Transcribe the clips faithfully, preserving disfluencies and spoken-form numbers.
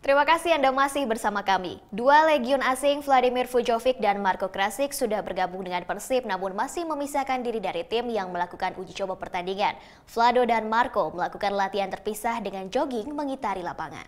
Terima kasih Anda masih bersama kami. Dua legiun asing Vladimir Vujovic dan Marko Krasic sudah bergabung dengan Persib namun masih memisahkan diri dari tim yang melakukan uji coba pertandingan. Vlado dan Marko melakukan latihan terpisah dengan jogging mengitari lapangan.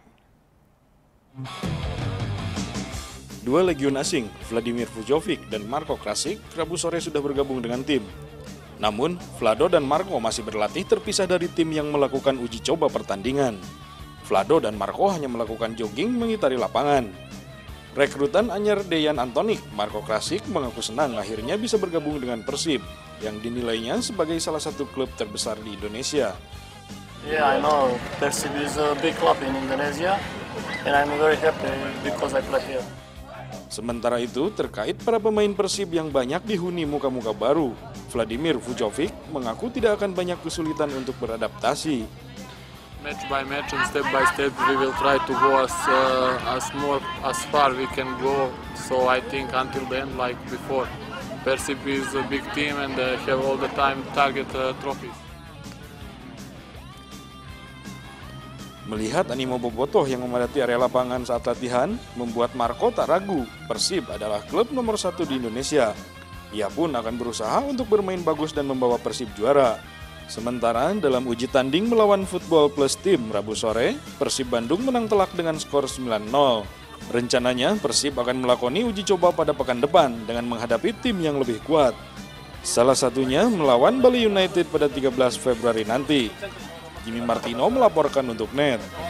Dua legiun asing, Vladimir Vujovic dan Marko Krasic, Rabu sore sudah bergabung dengan tim. Namun, Vlado dan Marko masih berlatih terpisah dari tim yang melakukan uji coba pertandingan. Vlado dan Marko hanya melakukan jogging mengitari lapangan. Rekrutan anyar Dejan Antonik, Marko Krasic mengaku senang akhirnya bisa bergabung dengan Persib, yang dinilainya sebagai salah satu klub terbesar di Indonesia. Yeah, I know Persib is a big club in Indonesia, and I'm very happy because I play here. Sementara itu, terkait para pemain Persib yang banyak dihuni muka-muka baru, Vladimir Vujovic mengaku tidak akan banyak kesulitan untuk beradaptasi. Match by match and step by step we will try to go as uh, as more as far we can go. So I think until the end, like before, Persib is a big team and uh, have all the time target uh, trophies. Melihat animo bobotoh yang memadati area lapangan saat latihan, membuat Marko tak ragu, Persib adalah klub nomor satu di Indonesia. Ia pun akan berusaha untuk bermain bagus dan membawa Persib juara. Sementara dalam uji tanding melawan Football Plus Team Rabu sore, Persib Bandung menang telak dengan skor sembilan nol. Rencananya Persib akan melakoni uji coba pada pekan depan dengan menghadapi tim yang lebih kuat. Salah satunya melawan Bali United pada tiga belas Februari nanti. Jimmy Martino melaporkan untuk N E T.